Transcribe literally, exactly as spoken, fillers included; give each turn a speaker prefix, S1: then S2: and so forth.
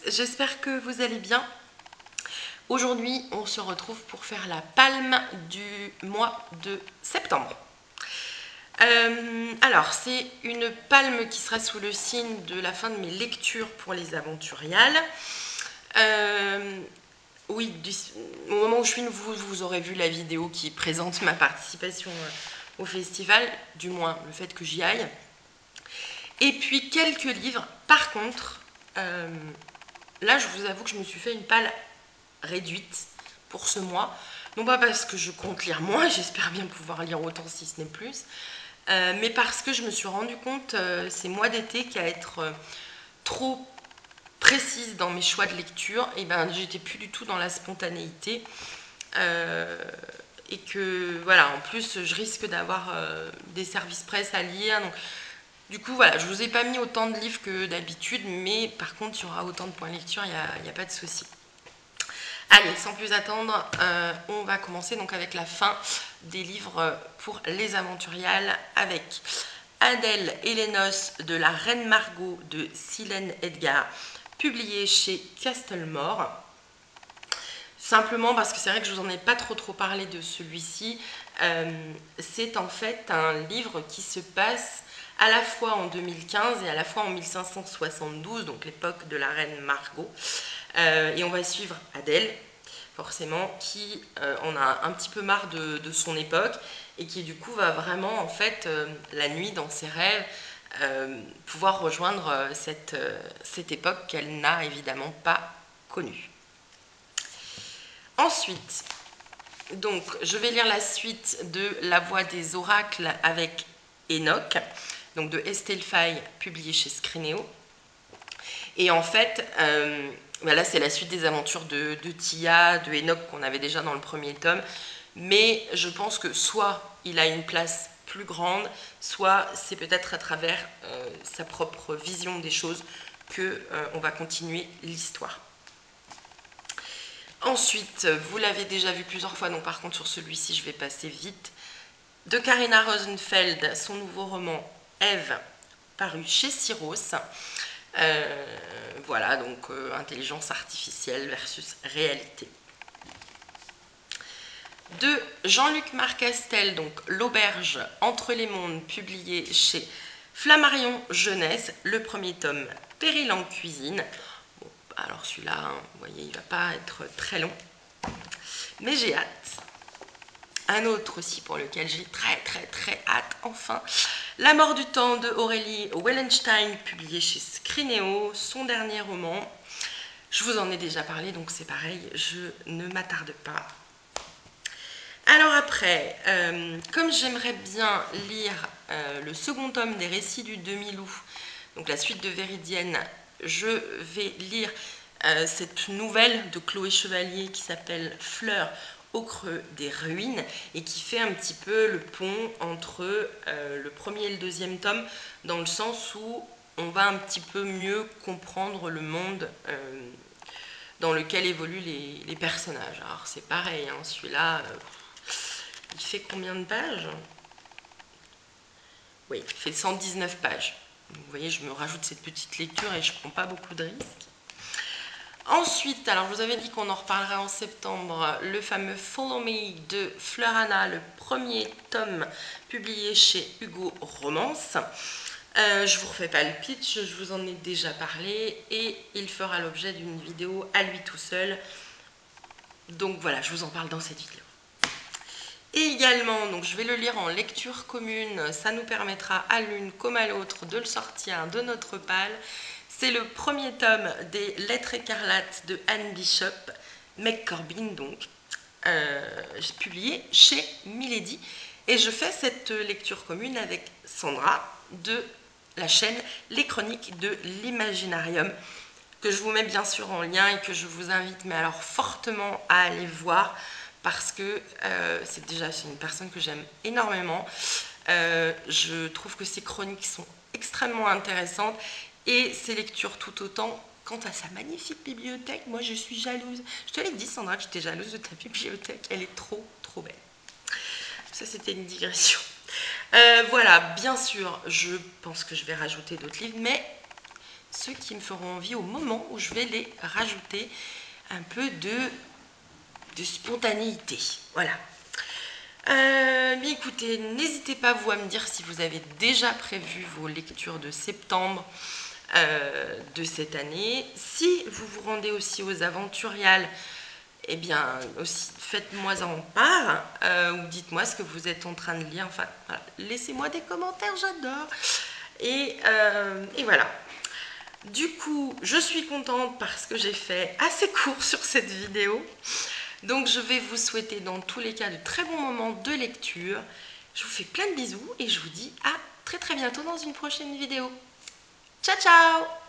S1: j'espère que vous allez bien. Aujourd'hui, on se retrouve pour faire la palme du mois de septembre. Euh, alors, c'est une palme qui sera sous le signe de la fin de mes lectures pour les aventuriales. Euh, oui, du, au moment où je filme, vous, vous aurez vu la vidéo qui présente ma participation au festival, du moins le fait que j'y aille. Et puis quelques livres. Par contre, euh, là, je vous avoue que je me suis fait une palle réduite pour ce mois. Non pas parce que je compte lire moins, j'espère bien pouvoir lire autant si ce n'est plus, euh, mais parce que je me suis rendu compte euh, ces mois d'été qu'à être euh, trop précise dans mes choix de lecture, et ben j'étais plus du tout dans la spontanéité. Euh, et que voilà, en plus je risque d'avoir euh, des services presse à lire. Donc, du coup, voilà, je ne vous ai pas mis autant de livres que d'habitude, mais par contre, il y aura autant de points de lecture, il n'y a, il y a pas de souci. Allez, sans plus attendre, euh, on va commencer donc avec la fin des livres pour les aventuriales avec Adèle et les noces de la Reine Margot de Silène Edgar, publié chez Castlemore. Simplement parce que c'est vrai que je ne vous en ai pas trop trop parlé de celui-ci. Euh, c'est en fait un livre qui se passe à la fois en deux mille quinze et à la fois en mille cinq cent soixante-douze, donc l'époque de la reine Margot. Euh, et on va suivre Adèle, forcément, qui euh, en a un petit peu marre de, de son époque et qui du coup va vraiment, en fait, euh, la nuit dans ses rêves, euh, pouvoir rejoindre euh, cette, euh, cette époque qu'elle n'a évidemment pas connue. Ensuite, donc, je vais lire la suite de La Voix des oracles avec Enoch, donc de Estelle Faye, publié chez Scrinéo. Et en fait, euh, bah là c'est la suite des aventures de, de Tia, de Enoch qu'on avait déjà dans le premier tome, mais je pense que soit il a une place plus grande, soit c'est peut-être à travers euh, sa propre vision des choses qu'on euh, va continuer l'histoire. Ensuite, vous l'avez déjà vu plusieurs fois, donc par contre sur celui-ci je vais passer vite. De Karina Rosenfeld, son nouveau roman Ève, paru chez Syros. Euh, voilà, donc euh, intelligence artificielle versus réalité. De Jean-Luc Marcastel, donc L'Auberge entre les mondes, publié chez Flammarion Jeunesse, le premier tome Péril en cuisine. Bon, alors celui-là, hein, vous voyez, il ne va pas être très long, mais j'ai hâte. Un autre aussi pour lequel j'ai très très très hâte, enfin, La mort du temps de Aurélie Wellenstein, publié chez Scrinéo, son dernier roman. Je vous en ai déjà parlé, donc c'est pareil, je ne m'attarde pas. Alors après, euh, comme j'aimerais bien lire euh, le second tome des Récits du Demi-Loup, donc la suite de Véridienne, je vais lire euh, cette nouvelle de Chloé Chevalier qui s'appelle Fleurs au creux des ruines et qui fait un petit peu le pont entre euh, le premier et le deuxième tome, dans le sens où on va un petit peu mieux comprendre le monde euh, dans lequel évoluent les, les personnages. Alors c'est pareil, hein, celui-là, euh, il fait combien de pages? Oui, il fait cent dix-neuf pages. Vous voyez, je me rajoute cette petite lecture et je ne prends pas beaucoup de risques. Ensuite, alors je vous avais dit qu'on en reparlerait en septembre, le fameux Follow Me de Fleurana, le premier tome publié chez Hugo Romance. Euh, je ne vous refais pas le pitch, je vous en ai déjà parlé et il fera l'objet d'une vidéo à lui tout seul. Donc voilà, je vous en parle dans cette vidéo. Et également, donc je vais le lire en lecture commune, ça nous permettra à l'une comme à l'autre de le sortir de notre palle. C'est le premier tome des Lettres écarlates de Anne Bishop, Meg Corbin donc, euh, publié chez Milady. Et je fais cette lecture commune avec Sandra de la chaîne Les Chroniques de l'Imaginarium, que je vous mets bien sûr en lien et que je vous invite mais alors fortement à aller voir, parce que euh, c'est déjà c'est une personne que j'aime énormément. Euh, je trouve que ses chroniques sont extrêmement intéressantes et ses lectures tout autant. Quant à sa magnifique bibliothèque, moi je suis jalouse. Je te l'ai dit, Sandra, que j'étais jalouse de ta bibliothèque. Elle est trop, trop belle. Ça, c'était une digression. Euh, voilà, bien sûr, je pense que je vais rajouter d'autres livres, mais ceux qui me feront envie au moment où je vais les rajouter un peu de, de spontanéité. Voilà. Euh, mais écoutez, n'hésitez pas vous à me dire si vous avez déjà prévu vos lectures de septembre euh, de cette année. Si vous vous rendez aussi aux Aventuriales, eh bien aussi faites-moi en part euh, ou dites-moi ce que vous êtes en train de lire. Enfin, voilà. Laissez-moi des commentaires, j'adore. Et, euh, et voilà. Du coup, je suis contente parce que j'ai fait assez court sur cette vidéo. Donc je vais vous souhaiter dans tous les cas de très bons moments de lecture. Je vous fais plein de bisous et je vous dis à très très bientôt dans une prochaine vidéo. Ciao ciao!